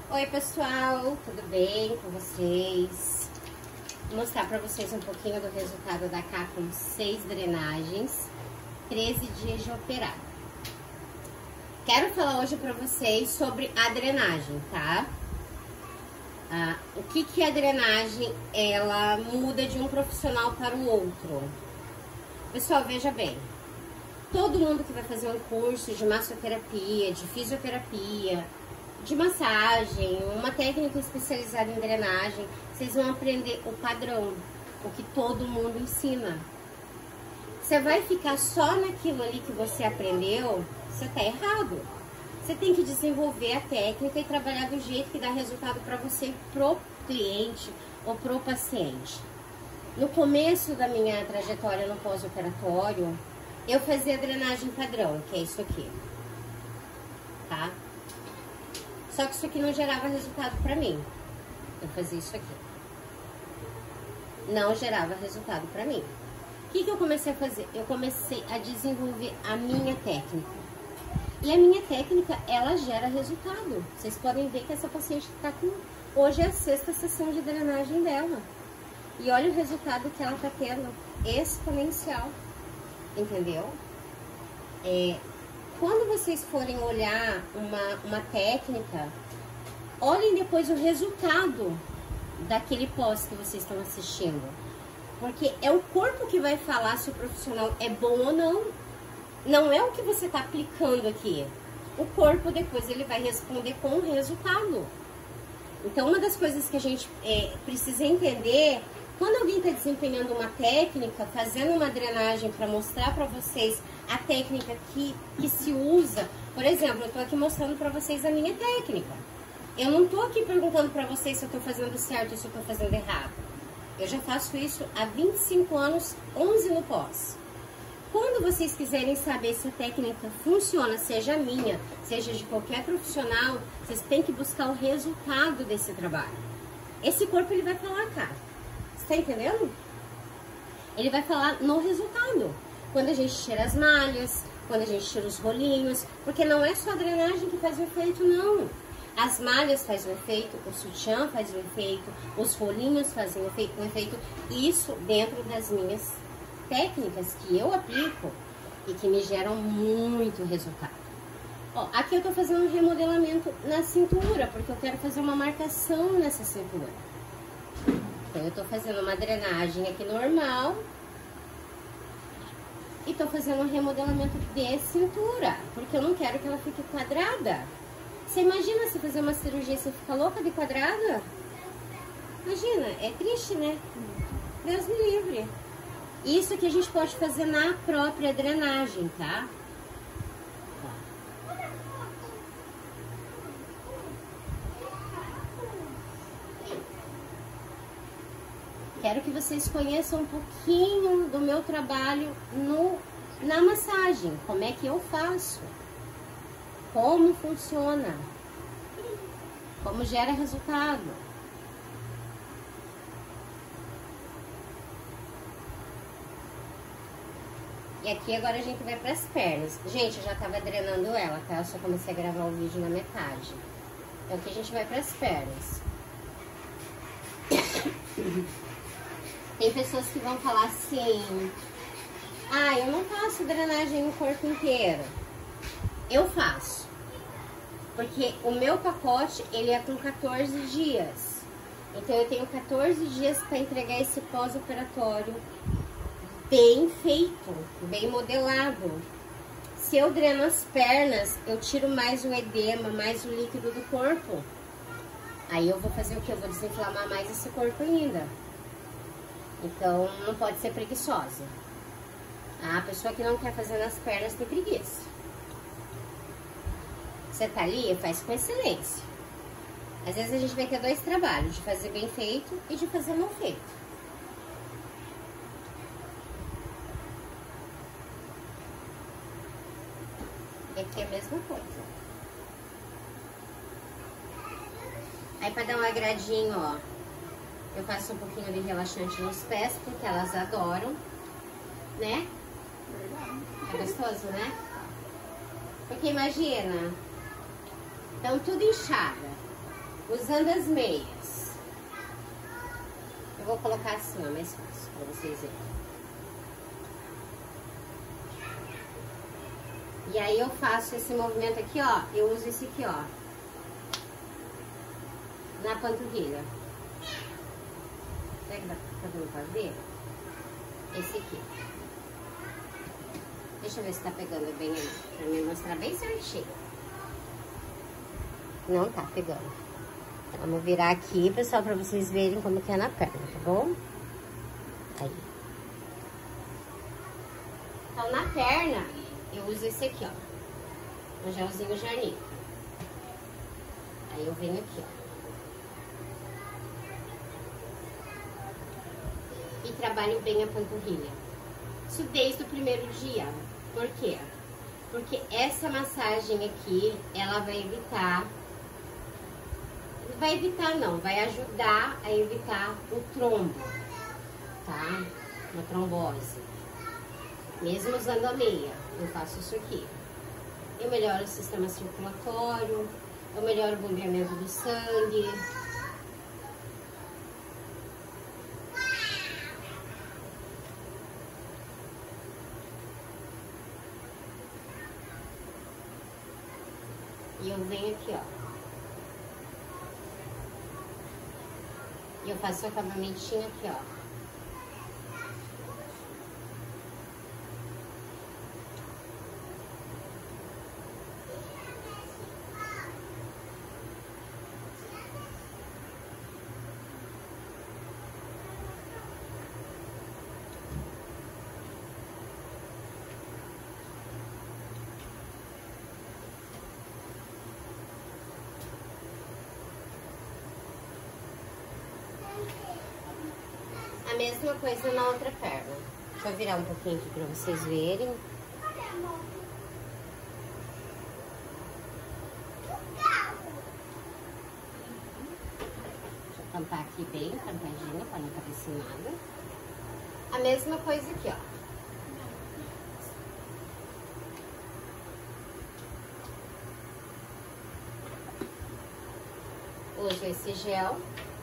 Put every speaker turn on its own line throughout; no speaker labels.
Oi pessoal, tudo bem com vocês? Vou mostrar pra vocês um pouquinho do resultado da Cá com 6 drenagens, 13 dias de operado. Quero falar hoje pra vocês sobre a drenagem, tá? O que a drenagem, ela muda de um profissional para o outro. Pessoal, veja bem, todo mundo que vai fazer um curso de massoterapia, de fisioterapia, de massagem, uma técnica especializada em drenagem, vocês vão aprender o padrão, o que todo mundo ensina. Você vai ficar só naquilo ali que você aprendeu, você tá errado. Você tem que desenvolver a técnica e trabalhar do jeito que dá resultado para você, pro cliente ou pro paciente. No começo da minha trajetória no pós-operatório, eu fazia drenagem padrão, que é isso aqui, tá? Só que isso aqui não gerava resultado pra mim. Eu fazia isso aqui. Não gerava resultado pra mim. O que eu comecei a fazer? Eu comecei a desenvolver a minha técnica. E a minha técnica, ela gera resultado. Vocês podem ver que essa paciente tá com... Hoje é a 6ª sessão de drenagem dela. E olha o resultado que ela tá tendo. Exponencial. Entendeu? Quando vocês forem olhar uma técnica, olhem depois o resultado daquele pós que vocês estão assistindo. Porque é o corpo que vai falar se o profissional é bom ou não. Não é o que você está aplicando aqui. O corpo depois ele vai responder com o resultado. Então uma das coisas que a gente precisa entender, quando alguém está desempenhando uma técnica, fazendo uma drenagem para mostrar para vocês a técnica que se usa, por exemplo, eu estou aqui mostrando para vocês a minha técnica. Eu não estou aqui perguntando para vocês se eu estou fazendo certo ou se eu estou fazendo errado. Eu já faço isso há 25 anos, 11 no pós. Quando vocês quiserem saber se a técnica funciona, seja a minha, seja de qualquer profissional, vocês têm que buscar o resultado desse trabalho. Esse corpo ele vai falar, cara. Você tá entendendo? Ele vai falar no resultado. Quando a gente tira as malhas, quando a gente tira os rolinhos, porque não é só a drenagem que faz o efeito, não. As malhas fazem o efeito, o sutiã faz o efeito, os rolinhos fazem o efeito. Isso dentro das minhas técnicas que eu aplico e que me geram muito resultado. Ó, aqui eu tô fazendo um remodelamento na cintura, porque eu quero fazer uma marcação nessa cintura. Então eu tô fazendo uma drenagem aqui normal e tô fazendo um remodelamento de cintura, porque eu não quero que ela fique quadrada. Você imagina se fazer uma cirurgia e você fica louca de quadrada? Imagina, é triste, né? Deus me livre. Isso que a gente pode fazer na própria drenagem, tá? Quero que vocês conheçam um pouquinho do meu trabalho na massagem. Como é que eu faço? Como funciona? Como gera resultado? E aqui agora a gente vai para as pernas. Gente, eu já tava drenando ela, tá? Eu só comecei a gravar o vídeo na metade. Então aqui a gente vai para as pernas. Tem pessoas que vão falar assim: ah, eu não faço drenagem no corpo inteiro. Eu faço. Porque o meu pacote, ele é com 14 dias. Então eu tenho 14 dias para entregar esse pós-operatório bem feito, bem modelado. Se eu dreno as pernas, eu tiro mais o edema, mais o líquido do corpo. Aí eu vou fazer o que? Eu vou desinflamar mais esse corpo ainda. Então não pode ser preguiçosa. A pessoa que não quer fazer nas pernas tem preguiça. Você tá ali, faz com excelência. Às vezes a gente vai ter 2 trabalhos, de fazer bem feito e de fazer mal feito. E aqui é a mesma coisa. Aí pra dar um agradinho, ó, eu faço um pouquinho de relaxante nos pés, porque elas adoram, né? É gostoso, né? Porque imagina, então tudo inchada. Usando as meias. Eu vou colocar assim, ó, mais fácil pra vocês verem. E aí eu faço esse movimento aqui, ó. Eu uso esse aqui, ó. Na panturrilha. Será que tá dando pra ver? Esse aqui. Deixa eu ver se tá pegando bem aí. Pra me mostrar bem certinho. Não tá pegando. Então, vamos virar aqui, pessoal, pra vocês verem como que é na perna, tá bom? Aí. Então, na perna, eu uso esse aqui, ó. Um gelzinho Jarnico. Aí eu venho aqui, ó. E trabalho bem a panturrilha. Isso desde o primeiro dia. Por quê? Porque essa massagem aqui, ela vai evitar... Não vai evitar não, vai ajudar a evitar o trombo, tá? Uma trombose. Mesmo usando a meia, eu faço isso aqui. Eu melhoro o sistema circulatório, eu melhoro o bombeamento do sangue. E eu venho aqui, ó. E eu faço o acabamentinho aqui, ó. A mesma coisa na outra perna. Deixa eu virar um pouquinho aqui pra vocês verem. Deixa eu tampar aqui bem, tampadinho, pra não aparecer nada. A mesma coisa aqui, ó. Uso esse gel.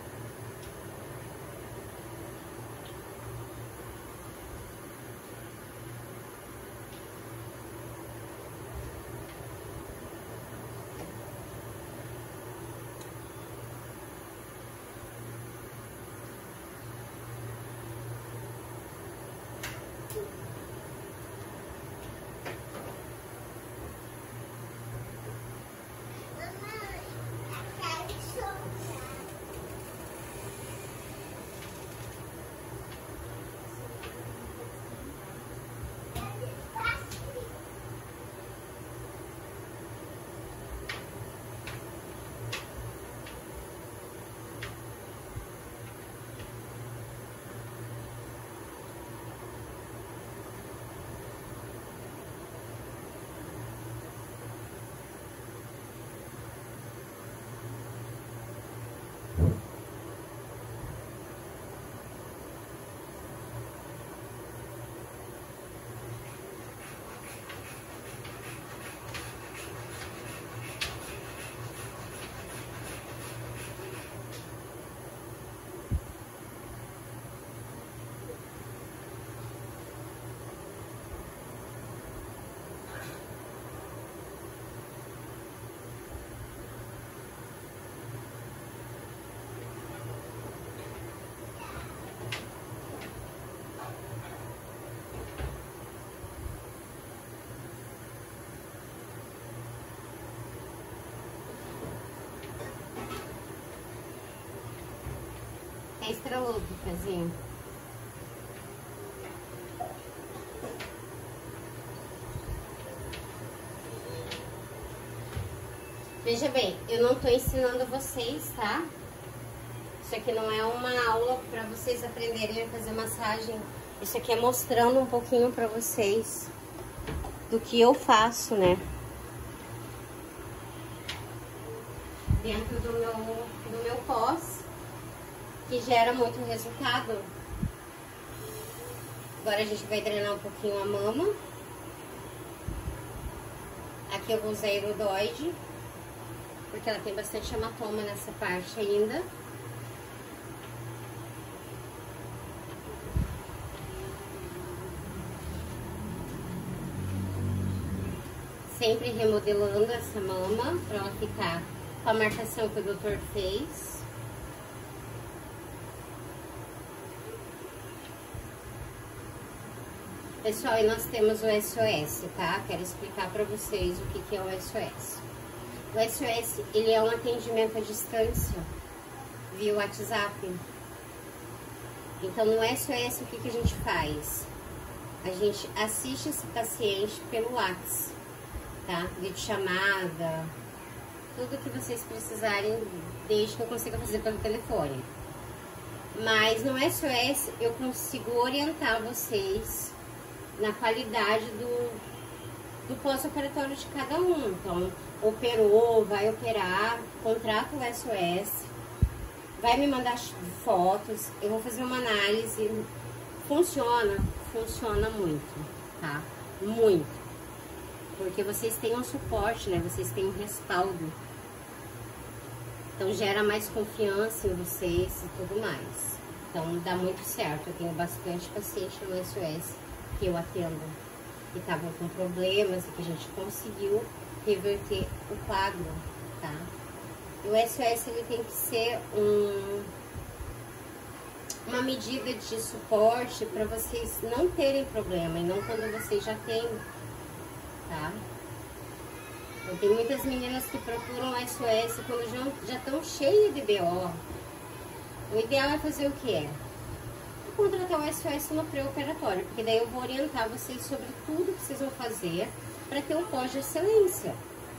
Estrelou do pezinho. Veja bem, eu não tô ensinando vocês, tá? Isso aqui não é uma aula pra vocês aprenderem a fazer massagem. Isso aqui é mostrando um pouquinho pra vocês do que eu faço, né? Dentro do meu pós. Que gera muito resultado. Agora a gente vai drenar um pouquinho a mama. Aqui eu vou usar Aerodoide, porque ela tem bastante hematoma nessa parte ainda. Sempre remodelando essa mama para ela ficar com a marcação que o doutor fez. Pessoal, e nós temos o SOS, tá? Quero explicar para vocês o que é o SOS. O SOS, ele é um atendimento à distância via WhatsApp. Então, no SOS, o que a gente faz? A gente assiste esse paciente pelo WhatsApp, tá? Videochamada, tudo que vocês precisarem, desde que eu consiga fazer pelo telefone. Mas no SOS, eu consigo orientar vocês na qualidade do pós-operatório de cada um. Então, operou, vai operar, contrata o SOS, vai me mandar fotos, eu vou fazer uma análise. Funciona muito, tá? Muito. Porque vocês têm um suporte, né? Vocês têm um respaldo. Então, gera mais confiança em vocês e tudo mais. Então, dá muito certo. Eu tenho bastante paciente no SOS que eu atendo, que estavam com problemas e que a gente conseguiu reverter o quadro, tá? E o SOS, ele tem que ser uma medida de suporte para vocês não terem problema, e não quando vocês já têm, tá? Eu tenho muitas meninas que procuram o SOS quando já estão cheias de BO. O ideal é fazer o quê? Contratar o SOS no pré-operatório, porque daí eu vou orientar vocês sobre tudo que vocês vão fazer para ter um pós de excelência.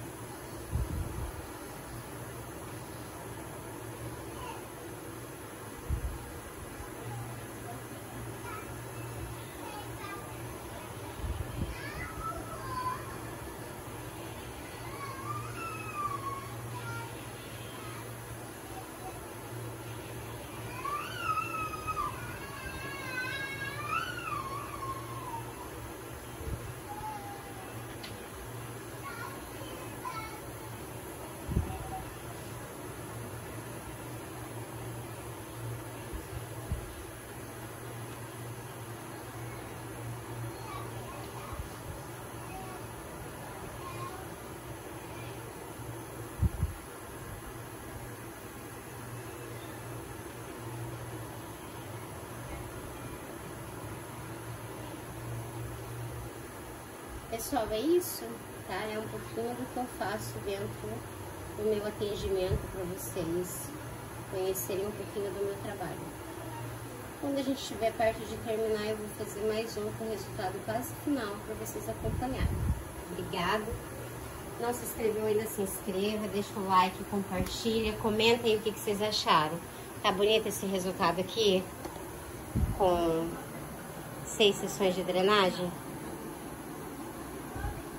Pessoal, é isso, tá? É um pouquinho do que eu faço dentro do meu atendimento para vocês conhecerem um pouquinho do meu trabalho. Quando a gente estiver perto de terminar, eu vou fazer mais um com o resultado quase final para vocês acompanharem. Obrigada. Não se inscreveu ainda, se inscreva, deixa o like, compartilha, comenta aí o que vocês acharam. Tá bonito esse resultado aqui? Com 6 sessões de drenagem?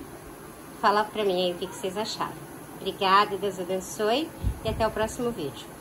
Fala pra mim aí o que vocês acharam. Obrigada, Deus abençoe e até o próximo vídeo.